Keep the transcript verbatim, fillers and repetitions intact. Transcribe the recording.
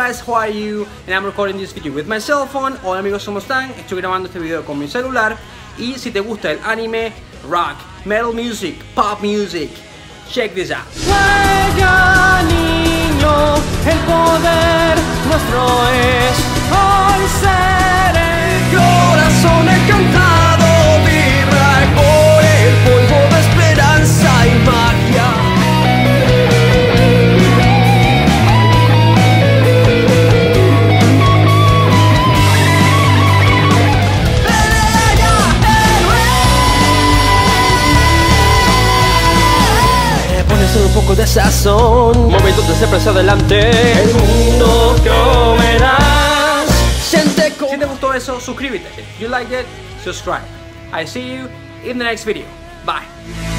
guys, how are you? And I'm recording this video with my cell phone. Hola amigos, ¿cómo están? Estoy grabando este video con mi celular. Y si te gusta el anime, rock, metal music, pop music, check this out. Juega niño, el poder nuestro es hoy ser el Corazón encantado vibra con el polvo de esperanza y magia. Solo un poco de sazón, momentos de siempre hacia adelante. El mundo comerás. Siente con... Si te gustó eso, suscríbete. If you liked it, subscribe. I see you in the next video. Bye.